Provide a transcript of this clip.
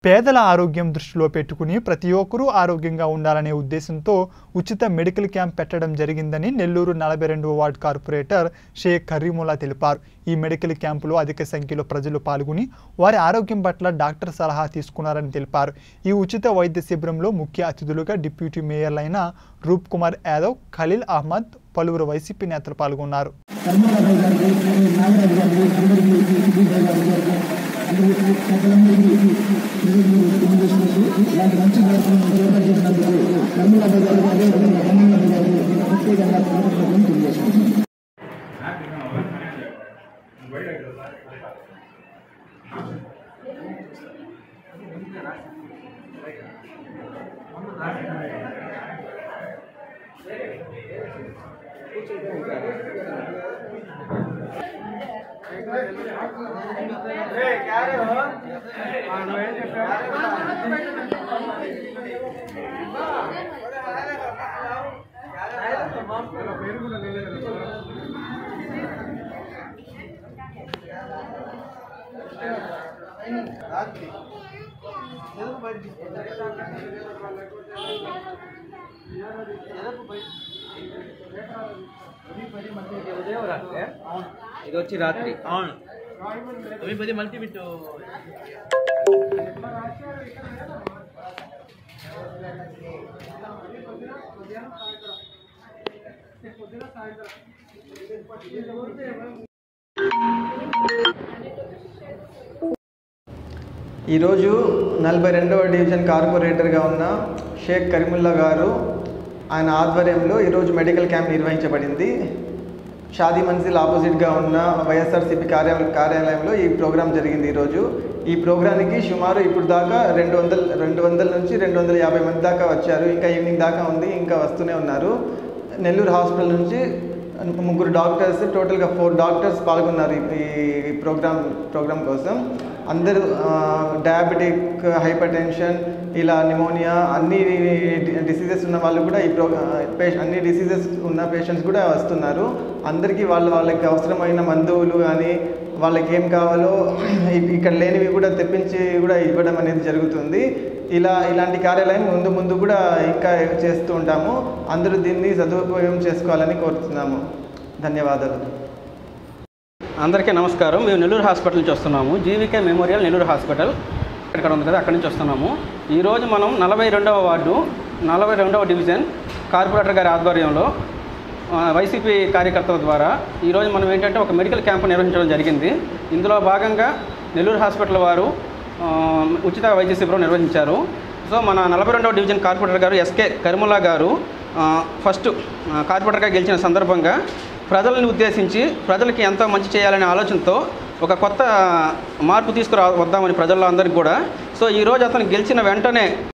పేదల ఆరోగ్యం దృష్టిలో పెట్టుకుని ప్రతి ఒక్కరూ ఆరోగ్యంగా ఉండాలనే ఉద్దేశంతో ఉచిత మెడికల్ క్యాంప్ పెట్టడం జరిగిందని నెల్లూరు 42వ వార్డ్ కార్పొరేటర్ షేక్ కరీముల్లా తెలిపారు. ఈ మెడికల్ క్యాంపులో అధిక సంఖ్యలో ప్రజలు పాల్గొని వారి ఆరోగ్యం పట్ల డాక్టర్ సలహా తీసుకున్నారని తెలిపారు. ఈ ఉచిత వైద్య శిబిరంలో ముఖ్య అతిథులుగా డిప్యూటీ మేయర్లైన రూప్ కుమార్ యాదవ్, ఖలీల్ అహ్మద్, పలువురు వైసీపీ నేతలు పాల్గొన్నారు. ఇది వచ్చి రాత్రి అవును అవి 10 మల్టీ బిట్ ఈరోజు 42వ డివిజన్ కార్పొరేటర్గా ఉన్న షేక్ కరీముల్లా గారు ఆయన ఆధ్వర్యంలో ఈరోజు మెడికల్ క్యాంప్ నిర్వహించబడింది. షాదీ మన్సిల్ ఆపోజిట్గా ఉన్న వైఎస్ఆర్సీపీ కార్యాలయంలో ఈ ప్రోగ్రాం జరిగింది. ఈరోజు ఈ ప్రోగ్రానికి సుమారు ఇప్పుడు దాకా 200 నుంచి 250 మంది దాకా వచ్చారు. ఇంకా ఈవినింగ్ దాకా ఉంది, ఇంకా వస్తూనే ఉన్నారు. నెల్లూరు హాస్పిటల్ నుంచి 3 డాక్టర్స్, టోటల్గా 4 డాక్టర్స్ పాల్గొన్నారు ఈ ప్రోగ్రాం కోసం. అందరూ డయాబెటిక్, హైపర్ టెన్షన్, ఇలా నిమోనియా, అన్ని డిసీజెస్ ఉన్న వాళ్ళు కూడా అన్ని డిసీజెస్ ఉన్న పేషెంట్స్ కూడా వస్తున్నారు. అందరికీ వాళ్ళకి అవసరమైన మందులు కానీ వాళ్ళకి ఏం కావాలో ఇక్కడ లేనివి కూడా తెప్పించి కూడా ఇవ్వడం అనేది జరుగుతుంది. ఇలాంటి కార్యాలయం ముందు కూడా ఇంకా చేస్తూ ఉంటాము. అందరూ దీన్ని సదుపయోగం చేసుకోవాలని కోరుతున్నాము. ధన్యవాదాలు. అందరికీ నమస్కారం. మేము నెల్లూరు హాస్పిటల్ నుంచి వస్తున్నాము. జీవికే మెమోరియల్ నెల్లూరు హాస్పిటల్ ఇక్కడ ఉంది కదా, అక్కడి నుంచి వస్తున్నాము. ఈరోజు మనం 42వ వార్డు 42వ డివిజన్ కార్పొరేటర్ గారి ఆధ్వర్యంలో వైసీపీ కార్యకర్తల ద్వారా ఈరోజు మనం ఏంటంటే ఒక మెడికల్ క్యాంపు నిర్వహించడం జరిగింది. ఇందులో భాగంగా నెల్లూరు హాస్పిటల్ వారు ఉచిత వైద్య శిబిరం నిర్వహించారు. సో మన 42వ డివిజన్ కార్పొరేటర్ గారు ఎస్కే కరీముల్లా గారు ఫస్ట్ కార్పొరేటర్గా గెలిచిన సందర్భంగా ప్రజలను ఉద్దేశించి ప్రజలకి ఎంతో మంచి చేయాలనే ఆలోచనతో ఒక కొత్త మార్పు తీసుకురావద్దామని ప్రజల్లో అందరికీ కూడా. సో ఈరోజు అతను గెలిచిన వెంటనే